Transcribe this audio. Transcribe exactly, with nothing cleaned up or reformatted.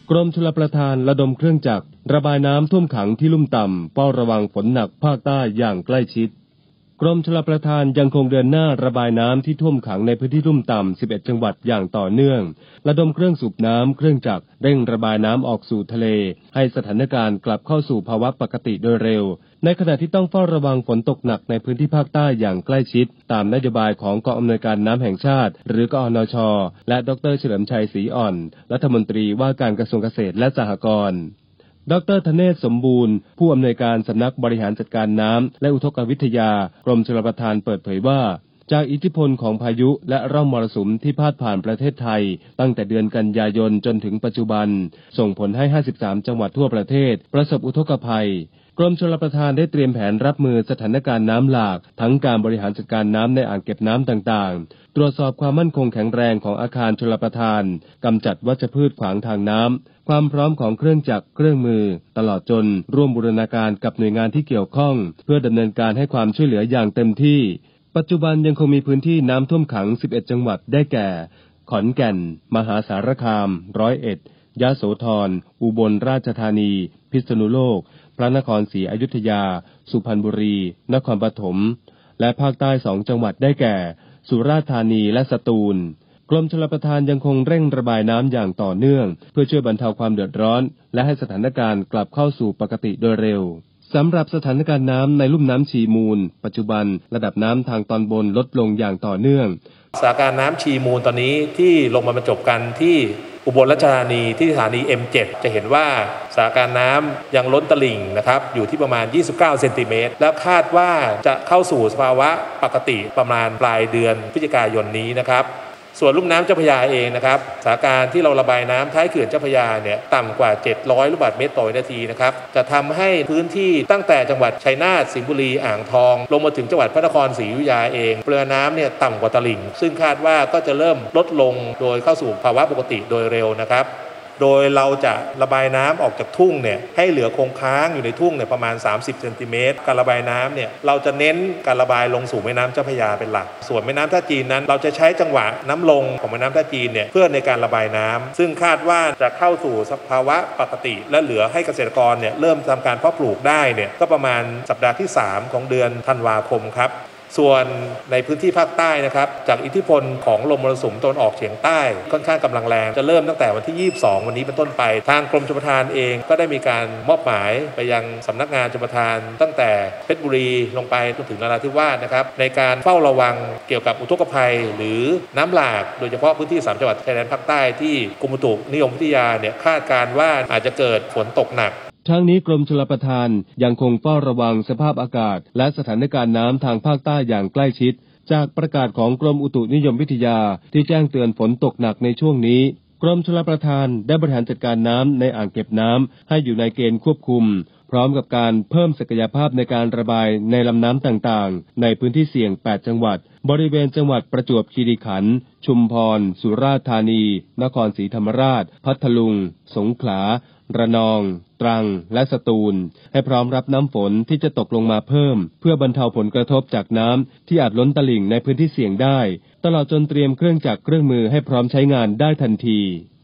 กรมชลประทานระดมเครื่องจักรระบายน้ำท่วมขังที่ลุ่มต่ำเฝ้าระวังฝนหนักภาคใต้อย่างใกล้ชิดกรมชลประทานยังคงเดินหน้าระบายน้ำที่ท่วมขังในพื้นที่ลุ่มต่ำสิบเอ็ดจังหวัดอย่างต่อเนื่องระดมเครื่องสูบน้ำเครื่องจักรเร่งระบายน้ำออกสู่ทะเลให้สถานการณ์กลับเข้าสู่ภาวะปกติโดยเร็วในขณะที่ต้องเฝ้าระวังฝนตกหนักในพื้นที่ภาคใต้อย่างใกล้ชิดตามนโยบายของกองอำนวยการน้ำแห่งชาติหรือกอนช.และดร.เฉลิมชัยศรีอ่อนรัฐมนตรีว่าการกระทรวงเกษตรและสหกรณ์ดร.ธเนศสมบูรณ์ผู้อำนวยการสำนักบริหารจัดการน้ำและอุทกวิทยากรมชลประทานเปิดเผยว่าจากอิทธิพลของพายุและร่องมรสุมที่พาดผ่านประเทศไทยตั้งแต่เดือนกันยายนจนถึงปัจจุบันส่งผลให้ห้าสิบสามจังหวัดทั่วประเทศประสบอุทกภัยกรมชลประทานได้เตรียมแผนรับมือสถานการณ์น้ำหลากทั้งการบริหารจัดการน้ำในอ่างเก็บน้ำต่างๆตรวจสอบความมั่นคงแข็งแรงของอาคารชลประทานกำจัดวัชพืชขวางทางน้ำความพร้อมของเครื่องจักรเครื่องมือตลอดจนร่วมบูรณาการกับหน่วยงานที่เกี่ยวข้องเพื่อดำเนินการให้ความช่วยเหลืออย่างเต็มที่ปัจจุบันยังคงมีพื้นที่น้ำท่วมขังสิบเอ็ดจังหวัดได้แก่ขอนแก่นมหาสารคามร้อยเอ็ดยโสธรอุบลราชธานีพิษณุโลกพระนครศรีอยุธยาสุพรรณบุรีนครปฐมและภาคใต้สองจังหวัดได้แก่สุราษฎร์ธานีและสตูลกรมชลประทานยังคงเร่งระบายน้ำอย่างต่อเนื่องเพื่อช่วยบรรเทาความเดือดร้อนและให้สถานการณ์กลับเข้าสู่ปกติโดยเร็วสำหรับสถานการณ์น้ำในลุ่มน้ำชีมูลปัจจุบันระดับน้ำทางตอนบนลดลงอย่างต่อเนื่องสถานการณ์น้ำชีมูลตอนนี้ที่ลงมาบรรจบกันที่อุบลราชธานีที่สถานี เอ็ม เจ็ด จะเห็นว่าสถานการณ์น้ำยังล้นตลิ่งนะครับอยู่ที่ประมาณยี่สิบเก้าเซนติเมตรแล้วคาดว่าจะเข้าสู่สภาวะปกติประมาณปลายเดือนพฤศจิกายนนี้นะครับส่วนลุ่มน้ำเจ้าพระยาเองนะครับสถานการณ์ที่เราระบายน้ำท้ายเขื่อนเจ้าพระยาเนี่ยต่ำกว่าเจ็ดร้อยลูกบาศก์เมตรต่อวินาทีนะครับจะทำให้พื้นที่ตั้งแต่จังหวัดชัยนาทสิงห์บุรีอ่างทองลงมาถึงจังหวัดพระนครศรีอยุธยาเองปริมาณน้ำเนี่ยต่ำกว่าตลิ่งซึ่งคาดว่าก็จะเริ่มลดลงโดยเข้าสู่ภาวะปกติโดยเร็วนะครับโดยเราจะระบายน้ำออกจากทุ่งเนี่ยให้เหลือคงค้างอยู่ในทุ่งเนี่ยประมาณสามสิบเซนติเมตรการระบายน้ำเนี่ยเราจะเน้นการระบายลงสู่แม่น้ำเจ้าพระยาเป็นหลักส่วนแม่น้ำท่าจีนนั้นเราจะใช้จังหวะน้ำลงของแม่น้ำท่าจีนเนี่ยเพื่อในการระบายน้ำซึ่งคาดว่าจะเข้าสู่สภาวะปกติและเหลือให้เกษตรกรเนี่ยเริ่มทำการเพาะปลูกได้เนี่ยก็ประมาณสัปดาห์ที่สามของเดือนธันวาคมครับส่วนในพื้นที่ภาคใต้นะครับจากอิทธิพลของลมมรสุมตะวันออกเฉียงใต้ค่อนข้างกำลังแรงจะเริ่มตั้งแต่วันที่ยี่สิบสองวันนี้เป็นต้นไปทางกรมชลประทานเองก็ได้มีการมอบหมายไปยังสำนักงานชลประทานตั้งแต่เพชรบุรีลงไปจนถึงนราธิวาสนะครับในการเฝ้าระวังเกี่ยวกับอุทกภัยหรือน้ำหลากโดยเฉพาะพื้นที่สามจังหวัดชายแดนภาคใต้ที่กรมอุตุนิยมวิทยาเนี่ยคาดการณ์ว่าอาจจะเกิดฝนตกหนักทั้งนี้กรมชลประทานยังคงเฝ้าระวังสภาพอากาศและสถานการณ์น้ำทางภาคใต้อย่างใกล้ชิดจากประกาศของกรมอุตุนิยมวิทยาที่แจ้งเตือนฝนตกหนักในช่วงนี้กรมชลประทานได้บริหารจัดการน้ำในอ่างเก็บน้ำให้อยู่ในเกณฑ์ควบคุมพร้อมกับการเพิ่มศักยภาพในการระบายในลำน้ำต่างๆในพื้นที่เสี่ยงแปดจังหวัดบริเวณจังหวัดประจวบคีรีขันธ์ชุมพรสุราษฎร์ธานีนครศรีธรรมราชพัทลุงสงขลาระนองตรังและสตูลให้พร้อมรับน้ำฝนที่จะตกลงมาเพิ่มเพื่อบรรเทาผลกระทบจากน้ำที่อาจล้นตลิ่งในพื้นที่เสี่ยงได้ตลอดจนเตรียมเครื่องจักรเครื่องมือให้พร้อมใช้งานได้ทันที